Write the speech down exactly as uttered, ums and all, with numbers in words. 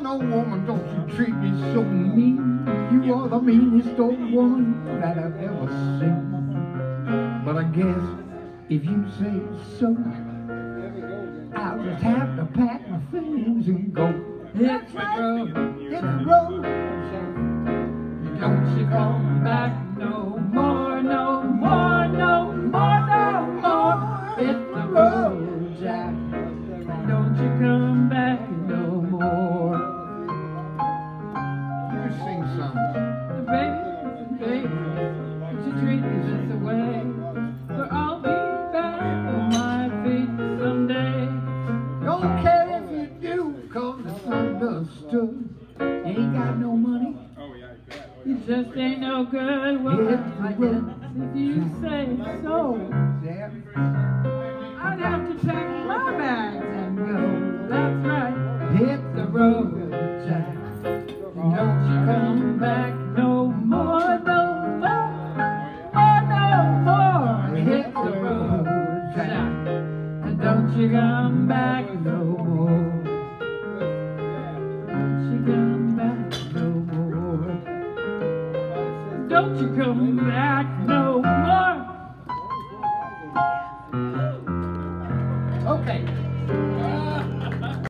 no, woman, don't you treat me so mean. You are the meanest old woman that I've ever seen. But I guess if you say so, I'll just have to pack my things and go. Hit the road, hit the road. Don't you come back no more, no more, no more, no more. Hit the road, Jack. Don't you come back no more. You sing something. Baby, baby, don't you treat me this way, for I'll be back on my feet someday. Don't care if you do, cause it's understood. You ain't got no money. You just ain't no good. Well, I guess if you say so, I'd have to pack my bags and go. That's right. Hit the road, Jack. Don't you come back no more, no more, oh, no more. Hit the road, Jack. And don't you come back no more. Don't you come back no more. Don't you come back no more. Okay.